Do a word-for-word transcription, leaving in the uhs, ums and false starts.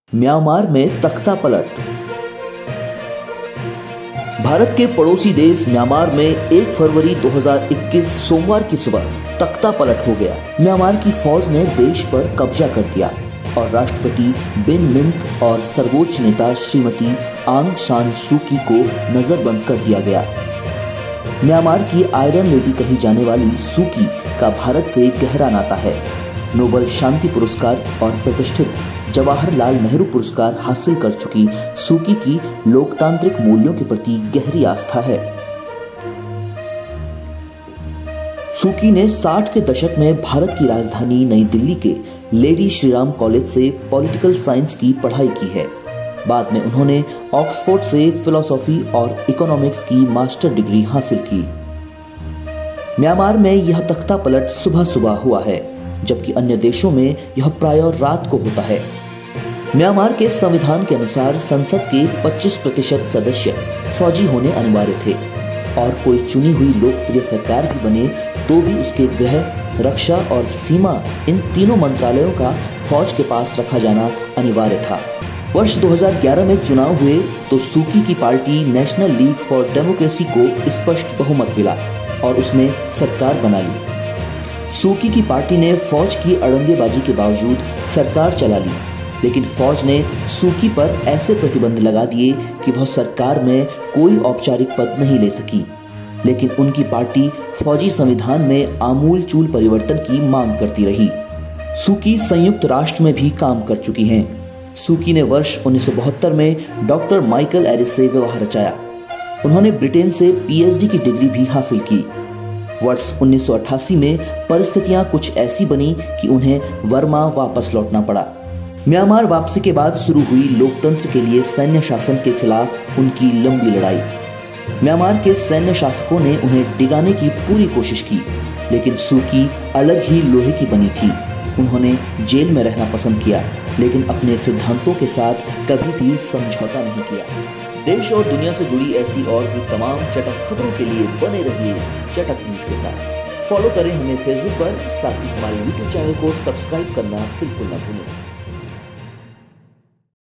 Myanmar में तख्ता पलट। भारत के पड़ोसी देश म्यांमार में एक फरवरी दो हज़ार इक्कीस सोमवार की सुबह तख्ता पलट हो गया। म्यांमार की फौज ने देश पर कब्जा कर दिया और राष्ट्रपति विन मिंट और सर्वोच्च नेता श्रीमती आंग सान सू की को नजरबंद कर दिया गया। म्यांमार की आयरन लेडी कही जाने वाली सू की का भारत से गहरा नाता है। नोबेल शांति पुरस्कार और प्रतिष्ठित जवाहरलाल नेहरू पुरस्कार हासिल कर चुकी सू की की लोकतांत्रिक मूल्यों के प्रति गहरी आस्था है। सू की ने साठ के दशक में भारत की राजधानी नई दिल्ली के लेडी श्रीराम कॉलेज से पॉलिटिकल साइंस की पढ़ाई की है। बाद में उन्होंने ऑक्सफोर्ड से फिलॉसफी और इकोनॉमिक्स की मास्टर डिग्री हासिल की। म्यांमार में यह तख्ता पलट सुबह सुबह हुआ है, जबकि अन्य देशों में यह प्रायः रात को होता है। म्यांमार के संविधान के अनुसार संसद के पच्चीस प्रतिशत सदस्य फौजी होने अनिवार्य थे और कोई चुनी हुई लोकप्रिय सरकार भी बने तो भी उसके गृह, रक्षा और सीमा इन तीनों मंत्रालयों का फौज के पास रखा जाना अनिवार्य था। वर्ष दो हज़ार ग्यारह में चुनाव हुए तो सू की की party National League for Democracy को स्पष्ट बहुमत मिला और उसने सरकार बना ली। सू की की पार्टी ने फौज की अड़ंगेबाजी के बावजूद सरकार चला ली, लेकिन फौज ने सू की पर ऐसे प्रतिबंध लगा दिए कि वह सरकार में कोई औपचारिक पद नहीं ले सकी। लेकिन उनकी पार्टी फौजी संविधान में आमूल-चूल परिवर्तन की मांग करती रही। सू की संयुक्त राष्ट्र में भी काम कर चुकी हैं। सू की ने वर्ष उन्नीस सौ बहत्तर में डॉक्टर माइकल एरिस से विवाह रचाया। उन्होंने ब्रिटेन से पीएचडी की डिग्री भी हासिल की। वर्ष उन्नीस सौ अट्ठासी में परिस्थितियां कुछ ऐसी बनी कि उन्हें बर्मा वापस लौटना पड़ा। म्यांमार वापसी के बाद शुरू हुई लोकतंत्र के लिए सैन्य शासन के खिलाफ उनकी लंबी लड़ाई। म्यांमार के सैन्य शासकों ने उन्हें डिगाने की पूरी कोशिश की, लेकिन सू की अलग ही लोहे की बनी थी। उन्होंने जेल में रहना पसंद किया, लेकिन अपने सिद्धांतों के साथ कभी भी समझौता नहीं किया। देश और दुनिया से जुड़ी ऐसी और भी तमाम चटक खबरों के लिए बने रहिए चटक न्यूज के साथ। फॉलो करें हमें फेसबुक पर, साथ ही हमारे यूट्यूब चैनल को सब्सक्राइब करना बिल्कुल न भूलें।